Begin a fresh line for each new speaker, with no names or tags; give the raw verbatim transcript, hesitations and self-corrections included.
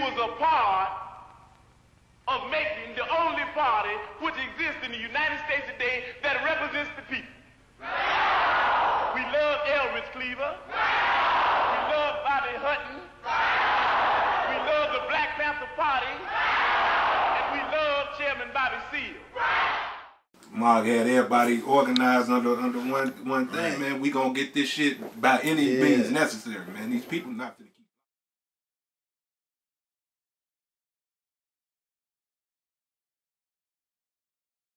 was a part of making the only party which exists in the United States today that represents the people. Right. We love Elvis Cleaver. Right. We love Bobby Hutton. Right. We love the Black Panther Party. Right. And we love Chairman Bobby Seale. Right.
Mark had everybody organized under under one one thing, right. Man. We gonna get this shit by any yeah. means necessary, man. These people not.